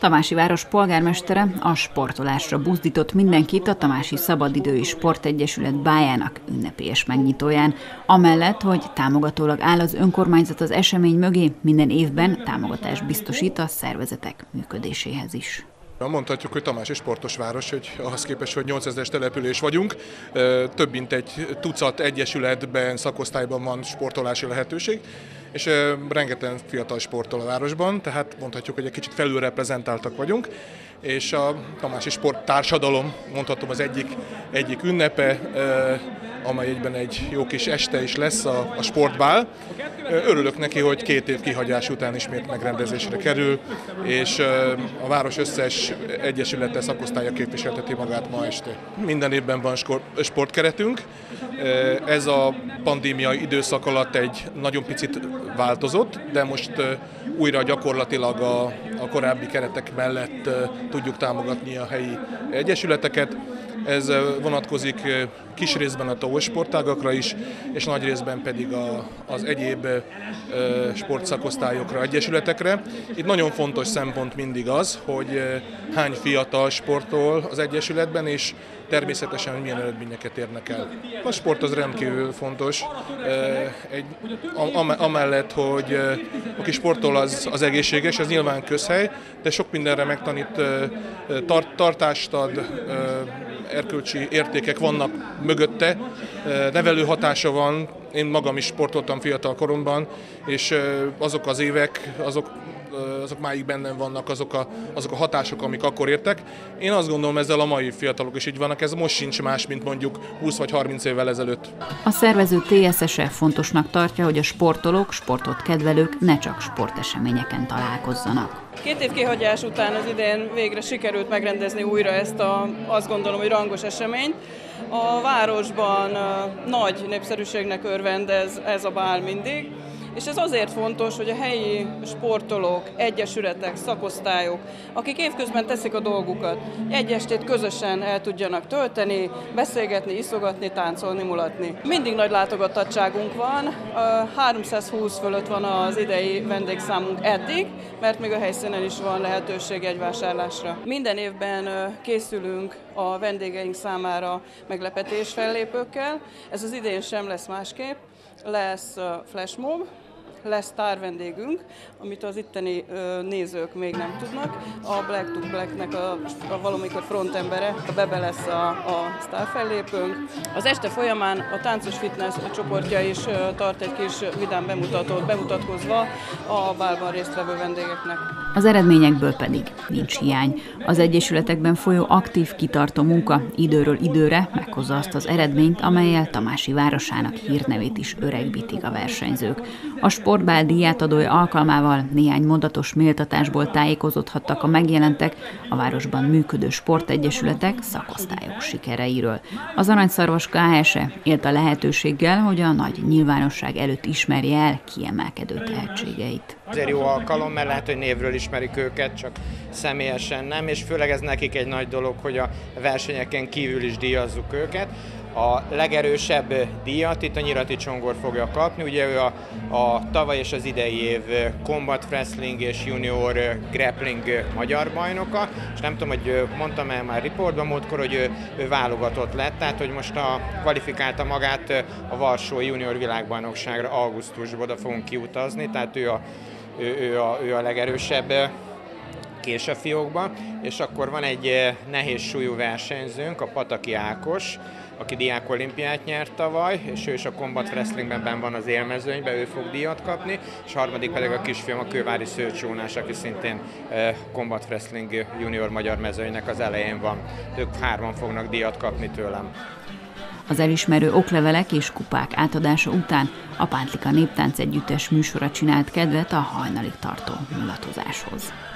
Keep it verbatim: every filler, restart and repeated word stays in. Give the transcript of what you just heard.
Tamási város polgármestere a sportolásra buzdított mindenkit a Tamási Szabadidői Sportegyesület bájának ünnepélyes megnyitóján. Amellett, hogy támogatólag áll az önkormányzat az esemény mögé, minden évben támogatást biztosít a szervezetek működéséhez is. Mondhatjuk, hogy Tamási sportos város, hogy ahhoz képest, hogy nyolcezres település vagyunk, több mint egy tucat egyesületben, szakosztályban van sportolási lehetőség, és rengeteg fiatal sportol a városban, tehát mondhatjuk, hogy egy kicsit felülreprezentáltak vagyunk, és a Tamási sporttársadalom, mondhatom, az egyik, egyik ünnepe, amely egyben egy jó kis este is lesz, a, a sportbál. Örülök neki, hogy két év kihagyás után ismét megrendezésre kerül, és a város összes egyesülete, szakosztálya képviselteti magát ma este. Minden évben van sportkeretünk. Ez a pandémia időszak alatt egy nagyon picit változott, de most újra gyakorlatilag a, a korábbi keretek mellett tudjuk támogatni a helyi egyesületeket. Ez vonatkozik kis részben a tavos sportágakra is, és nagy részben pedig a, az egyéb sportszakosztályokra, egyesületekre. Itt nagyon fontos szempont mindig az, hogy hány fiatal sportol az egyesületben, és természetesen, hogy milyen eredményeket érnek el. A sport az rendkívül fontos, egy, amellett, hogy aki sportol, az, az egészséges, ez nyilván közhely, de sok mindenre megtanít, tart, tartást ad, erkölcsi értékek vannak mögötte, nevelő hatása van, én magam is sportoltam fiatal koromban, és azok az évek, azok, azok máig bennem vannak, azok a, azok a hatások, amik akkor értek. Én azt gondolom, ezzel a mai fiatalok is így vannak, ez most sincs más, mint mondjuk húsz vagy harminc évvel ezelőtt. A szervező té es es e fontosnak tartja, hogy a sportolók, sportot kedvelők ne csak sporteseményeken találkozzanak. Két év kihagyás után az idén végre sikerült megrendezni újra ezt a, azt gondolom, hogy rangos eseményt. A városban nagy népszerűségnek örvend ez, ez a bál mindig, és ez azért fontos, hogy a helyi sportolók, egyesületek, szakosztályok, akik évközben teszik a dolgukat, egy estét közösen el tudjanak tölteni, beszélgetni, iszogatni, táncolni, mulatni. Mindig nagy látogatottságunk van, háromszázhúsz fölött van az idei vendégszámunk eddig, mert még a helyszínen is van lehetőség egy vásárlásra. Minden évben készülünk a vendégeink számára meglepetés fellépőkkel, ez az idén sem lesz másképp. Lesz flashmob, lesz sztárvendégünk, amit az itteni ö, nézők még nem tudnak. A Black to Blacknek a, a valamikor frontembere, a Bebe lesz a, a sztárfellépőnk. Az este folyamán a táncos fitness csoportja is ö, tart egy kis vidám bemutatót, bemutatkozva a bálban résztvevő vendégeknek. Az eredményekből pedig nincs hiány. Az egyesületekben folyó aktív, kitartó munka időről időre meghozza azt az eredményt, amellyel Tamási városának hírnevét is öregbítik a versenyzők. A sportbál díjátadója alkalmával néhány mondatos méltatásból tájékozódhattak a megjelentek a városban működő sportegyesületek, szakosztályok sikereiről. Az Aranyszarvas ká es e élt a lehetőséggel, hogy a nagy nyilvánosság előtt ismerje el kiemelkedő tehetségeit. Azért jó alkalom, mert lehet, hogy névről ismerik őket, csak személyesen nem, és főleg ez nekik egy nagy dolog, hogy a versenyeken kívül is díjazzuk őket. A legerősebb díjat itt a Nyirati Csongor fogja kapni, ugye ő a, a tavaly és az idei év Combat Wrestling és Junior Grappling magyar bajnoka, és nem tudom, hogy mondtam el már riportban múltkor, hogy ő, ő válogatott lett, tehát hogy most a, kvalifikálta magát a Varsói Junior világbajnokságra augusztusban, oda fogunk kiutazni, tehát ő a, ő, ő a, ő a legerősebb későfiókban, és akkor van egy nehéz súlyú versenyzőnk, a Pataki Ákos, aki diák olimpiát nyert tavaly, és ő is a Combat Wrestlingben benn van az élmezőnyben, ő fog díjat kapni, és harmadik pedig a kisfiam, a Kővári Szőcsónás, aki szintén Combat Wrestling junior magyar mezőnynek az elején van. Ők hárman fognak díjat kapni tőlem. Az elismerő oklevelek és kupák átadása után a Pántlika Néptánc Együttes műsora csinált kedvet a hajnalig tartó mulatozáshoz.